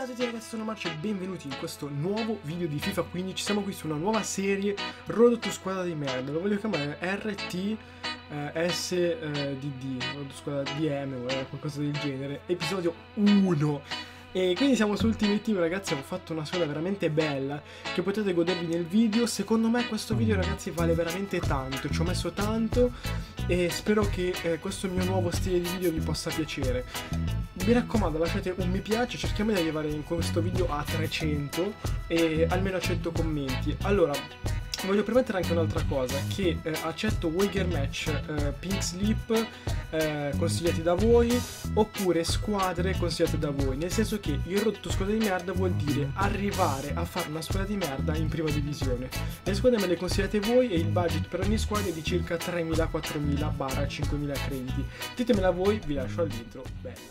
Ciao a tutti ragazzi, sono Marcio e benvenuti in questo nuovo video di FIFA 15. Siamo qui su una nuova serie Road to Squadra di merda. Lo voglio chiamare RTSDD, Road to Squadra DM o qualcosa del genere, episodio 1. E quindi siamo su Ultimate Team ragazzi, ho fatto una squadra veramente bella che potete godervi nel video. Secondo me questo video ragazzi vale veramente tanto, ci ho messo tanto e spero che questo mio nuovo stile di video vi possa piacere. Mi raccomando, lasciate un mi piace, cerchiamo di arrivare in questo video a 300 e almeno a 100 commenti. Allora, voglio premettere anche un'altra cosa, che accetto Wager Match, Pink Slip consigliati da voi, oppure squadre consigliate da voi, nel senso che il Road to Squadra di merda vuol dire arrivare a fare una squadra di merda in prima divisione. Le squadre me le consigliate voi e il budget per ogni squadra è di circa 3.000, 4.000 / 5.000 crediti. Ditemela voi, vi lascio all'intro, bella.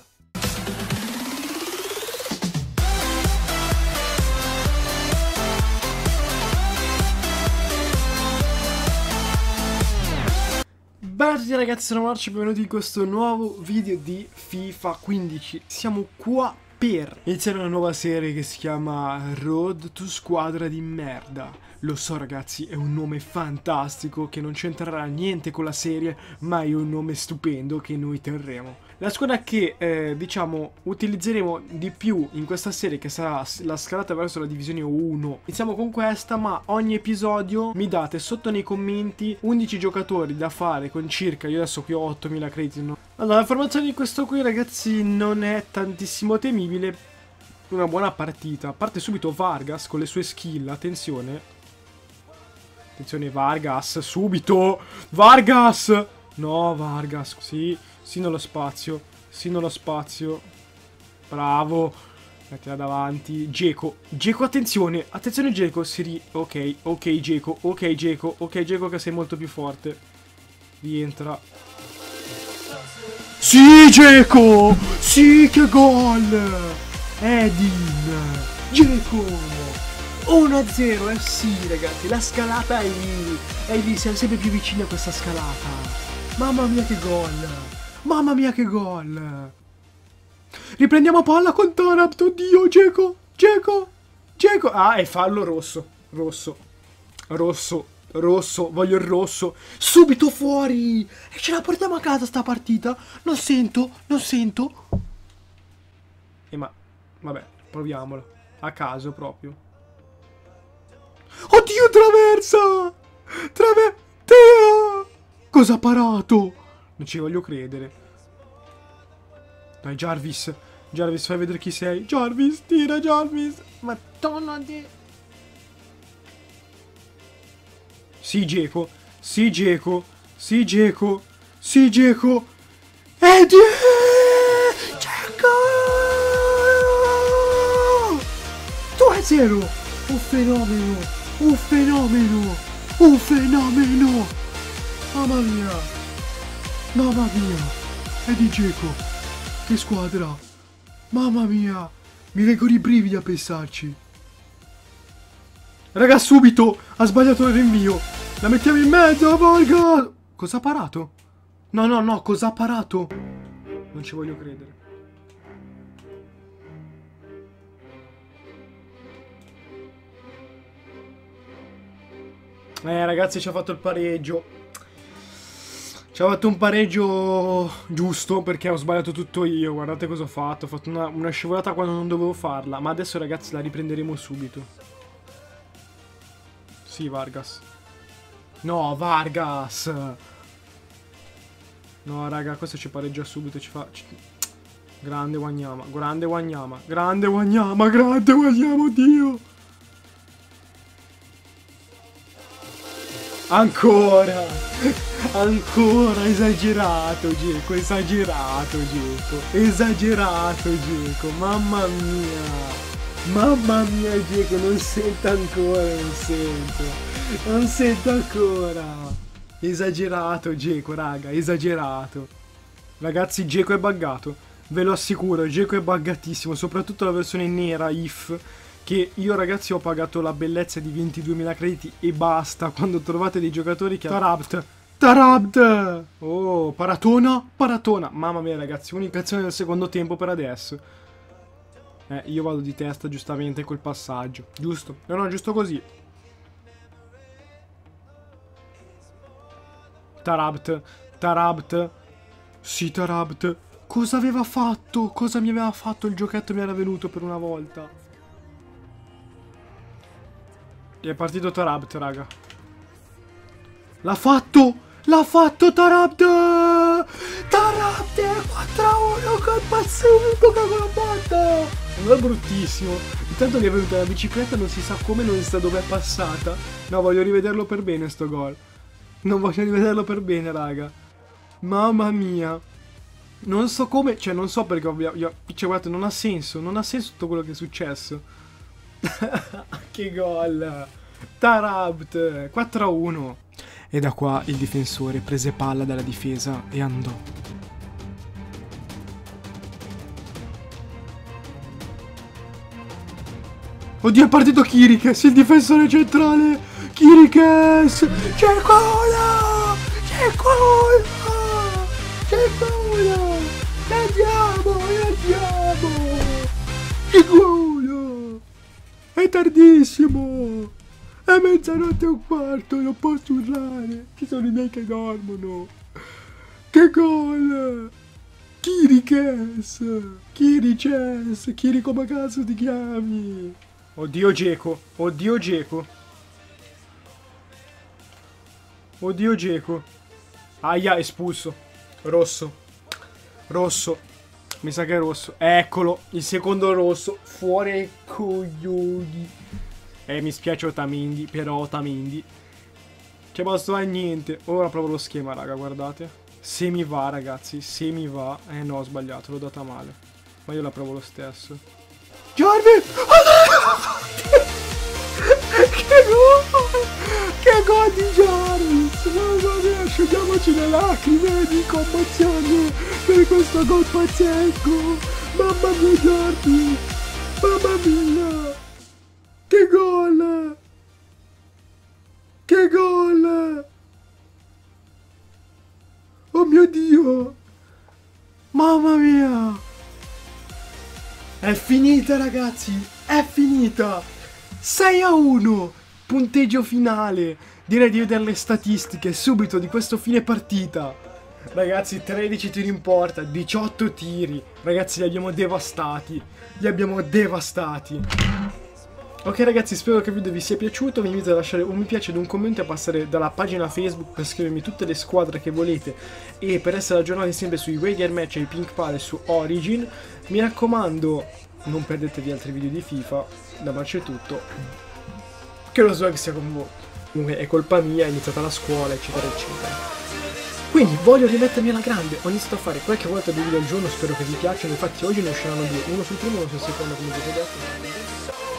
Buonasera ragazzi, sono Marcio e benvenuti in questo nuovo video di FIFA 15. Siamo qua per iniziare una nuova serie che si chiama Road to Squadra di merda. Lo so ragazzi, è un nome fantastico che non c'entrerà niente con la serie, ma è un nome stupendo che noi terremo. La squadra che diciamo utilizzeremo di più in questa serie, che sarà la scalata verso la divisione 1. Iniziamo con questa, ma ogni episodio mi date sotto nei commenti 11 giocatori da fare con circa, io adesso qui ho 8.000 crediti, no? Allora, la formazione di questo qui ragazzi non è tantissimo temibile, una buona partita. Parte subito Vargas con le sue skill, attenzione. Attenzione Vargas, subito! Vargas! No, Vargas, sì, sì nello spazio, sì nello spazio. Bravo. Mettila davanti. Dzeko, Dzeko, attenzione, attenzione Dzeko, ok, ok Dzeko, ok Dzeko, ok Dzeko che sei molto più forte. Rientra. Sì Dzeko! Sì, che gol! Edin! Dzeko! 1-0, sì ragazzi, la scalata è lì, siamo sempre più vicini a questa scalata. Mamma mia che gol, mamma mia che gol. Riprendiamo palla con Taarabt, oddio, Dzeko, Dzeko, Dzeko. Ah, è fallo rosso, rosso, rosso, rosso, voglio il rosso. Subito fuori, e ce la portiamo a casa sta partita, non sento, non sento. Ma, vabbè, proviamolo, a caso proprio. Oddio, traversa! Cosa ha parato? Non ci voglio credere. Dai, Jarvis. Jarvis, fai vedere chi sei. Jarvis, tira, Jarvis. Ma torna di... Sì, Dzeko. Sì, Dzeko. Sì, Dzeko. Sì, Dzeko. Dzeko! Tu è 0. Un fenomeno. Un fenomeno! Un fenomeno! Mamma mia! Mamma mia! È di Dzeko! Che squadra! Mamma mia! Mi vengono i brividi a pensarci! Raga, subito! Ha sbagliato il rinvio! La mettiamo in mezzo, Vargas! Cosa ha parato? No, no, no, cosa ha parato? Non ci voglio credere. Ragazzi, ci ha fatto il pareggio. Ci ha fatto un pareggio giusto perché ho sbagliato tutto io. Guardate cosa ho fatto. Ho fatto una scivolata quando non dovevo farla. Ma adesso ragazzi la riprenderemo subito. Sì, Vargas. No, Vargas. No, raga, questo ci pareggia subito. Ci fa... Grande Wanyama. Grande Wanyama. Grande Wanyama. Grande Wanyama, oddio. Ancora! Ancora! Esagerato, Dzeko! Esagerato, Dzeko! Esagerato, Dzeko! Mamma mia! Mamma mia, Dzeko! Non sento ancora, non sento! Non sento ancora! Esagerato, Dzeko, raga! Esagerato! Ragazzi, Dzeko è buggato! Ve lo assicuro, Dzeko è buggatissimo! Soprattutto la versione nera, IF! Che io ragazzi ho pagato la bellezza di 22.000 crediti e basta. Quando trovate dei giocatori che... Taarabt! Oh, paratona! Paratona! Mamma mia ragazzi, unica azione del secondo tempo per adesso. Io vado di testa giustamente col passaggio. Giusto? No, giusto così. Tarabt. Sì, Tarabt. Cosa aveva fatto? Cosa mi aveva fatto? Il giochetto mi era venuto per una volta. E è partito Tarabt, raga. L'ha fatto! L'ha fatto Tarabt! Tarabt 4-1 col pazzesco con la botta! Un gol bruttissimo. Intanto mi è venuta la bicicletta, non si sa come, non si sa dove è passata. No, voglio rivederlo per bene sto gol. Non voglio rivederlo per bene, raga. Mamma mia. Non so come, cioè non so perché cioè guardate, non ha senso tutto quello che è successo. Che gol. Tarabt 4-1. E da qua il difensore prese palla dalla difesa e andò. Oddio, è partito Chiriches, il difensore centrale. Chiriches! C'è cola! C'è cola! C'è cola! E andiamo! Che cola! È tardissimo! È mezzanotte e un quarto, non posso urlare. Ci sono i miei che dormono. Che gol! Chiriches! Chiri come cazzo ti chiami? Oddio Geco. Oddio Geco. Aia, espulso. Rosso. Mi sa che è rosso. Eccolo, il secondo rosso. Fuori ai coglioni. Mi spiace Otamendi, però Otamendi. Che basta a niente. Ora provo lo schema, raga, guardate. Se mi va, ragazzi, se mi va. No, ho sbagliato, l'ho data male. Ma io la provo lo stesso. Jarvis! Che gol di Jarvis! Mamma mia, asciughiamoci le lacrime di commozione per questo gol pazzesco! Mamma mia, Jarvis! Mamma mia! Che gol! Che gol! Oh mio Dio! Mamma mia! È finita, ragazzi! È finita! 6-1! Punteggio finale! Direi di vedere le statistiche subito di questo fine partita. Ragazzi, 13 tiri in porta, 18 tiri. Ragazzi, li abbiamo devastati. Ok ragazzi, spero che il video vi sia piaciuto. Vi invito a lasciare un mi piace ed un commento e a passare dalla pagina Facebook per scrivermi tutte le squadre che volete e per essere aggiornati sempre sui Radiant Match e i Pink Palace su Origin. Mi raccomando, non perdetevi altri video di FIFA. Da Marcio è tutto. Che lo swag sia con voi. Comunque è colpa mia, è iniziata la scuola, eccetera eccetera. Quindi voglio rimettermi alla grande. Ho iniziato a fare qualche volta 2 video al giorno, spero che vi piacciono. Infatti oggi ne usciranno 2, uno sul primo e uno sul secondo, come vi ho detto.